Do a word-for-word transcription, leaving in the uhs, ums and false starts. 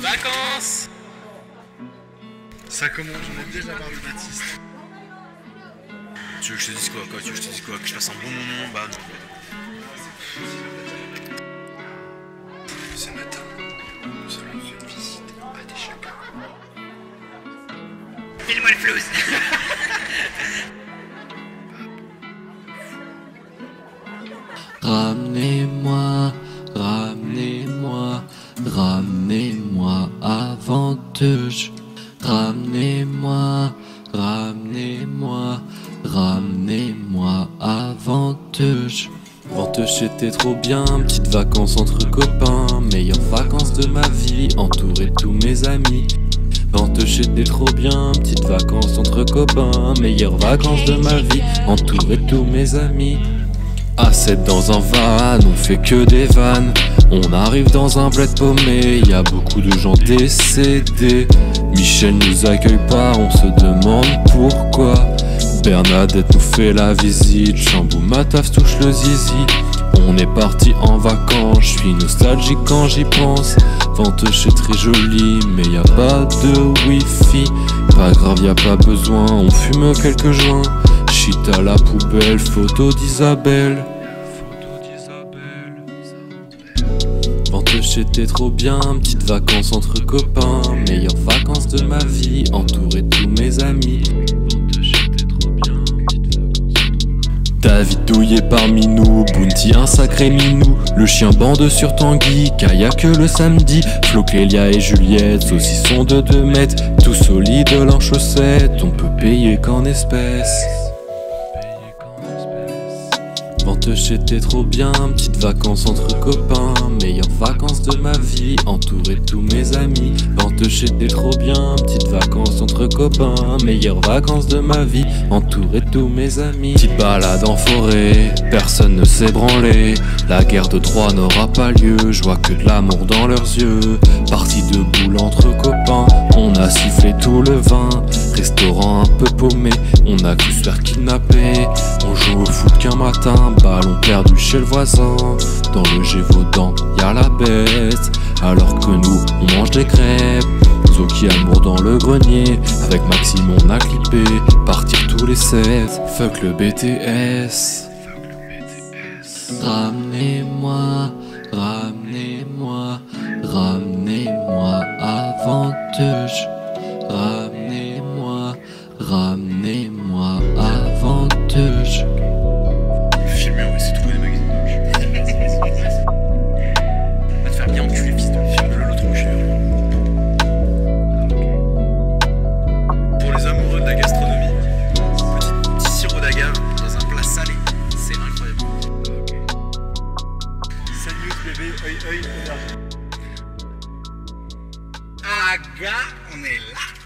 Vacances. Ça commence, j'en ai déjà parlé Baptiste. Tu veux que je te dise quoi, quoi Tu veux que je te dise quoi Que je passe un bon moment? Bah non. Ce matin, nous allons rendre visite à des chacun. File-moi le flouze. Ramenez-moi, ramenez-moi, ramenez-moi à Venteuge. Ramenez-moi, ramenez-moi, ramenez-moi à Venteuge. Venteuge c'était trop bien, petites vacances entre copains, meilleures vacances de ma vie, entouré de tous mes amis. Venteuge c'était trop bien, petites vacances entre copains, meilleures vacances de ma vie, entouré de tous mes amis. A sept dans un van, on fait que des vannes. On arrive dans un bled paumé, y a beaucoup de gens décédés. Michel nous accueille pas, on se demande pourquoi. Bernadette nous fait la visite, Chambou Mataf touche le zizi. On est parti en vacances, je suis nostalgique quand j'y pense. Venteuge c'est très joli, mais y a pas de wifi. Pas grave, y a pas besoin, on fume quelques joints. Shit à la poubelle, photo d'Isabelle. Venteuge c'était trop bien, petites vacances entre copains, meilleures vacances de ma vie, entouré de tous mes amis. David douillé parmi nous, Bounty un sacré minou. Le chien bande sur Tanguy, Kaya que le samedi. Flo, Clélia et Juliette, saucisson de deux mètres. Tout solide en chaussettes, on peut payer qu'en espèces. Venteuge c'était trop bien, petites vacances entre copains, meilleures vacances de ma vie, entouré de tous mes amis. Venteuge c'était trop bien, petites vacances entre copains, meilleures vacances de ma vie, entouré de tous mes amis. Petite balade en forêt, personne ne s'est branlé. La guerre de Troie n'aura pas lieu, je vois que de l'amour dans leurs yeux. Partie de boule entre copains, on a sifflé tout le vin. Restaurant un peu paumé, on a cru se faire kidnapper. On joue au foot qu'un matin, ballon perdu chez le voisin. Dans le Gévaudan, y'a la bête, alors que nous, on mange des crêpes. Zoki amour dans le grenier, avec Maxime on a clippé. Partir tous les sept, fuck le B T S. Ramenez-moi, ramenez-moi, ramenez-moi à Venteuge. Ramenez-moi, ramenez-moi à Venteuge. Filmer, on va essayer de trouver des magazines. Va te faire bien enculer, fils de filme-le l'autre bouche. Pour les amoureux de la gastronomie, petit, petit sirop d'agave dans un plat salé, c'est incroyable. Salut bébé, œil œil, regarde. Aga, on est là.